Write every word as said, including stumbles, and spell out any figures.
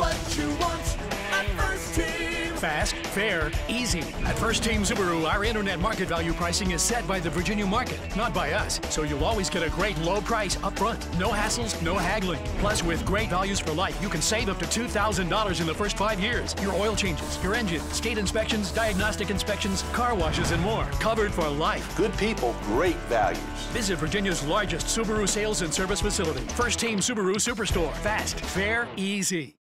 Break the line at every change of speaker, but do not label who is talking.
what you want at First Team.
Fast, fair, easy. At First Team Subaru, our internet market value pricing is set by the Virginia market, not by us. So you'll always get a great low price up front. No hassles, no haggling. Plus, with great values for life, you can save up to two thousand dollars in the first five years. Your oil changes, your engine, state inspections, diagnostic inspections, car washes, and more. Covered for life.
Good people, great values.
Visit Virginia's largest Subaru sales and service facility. First Team Subaru Superstore. Fast, fair, easy.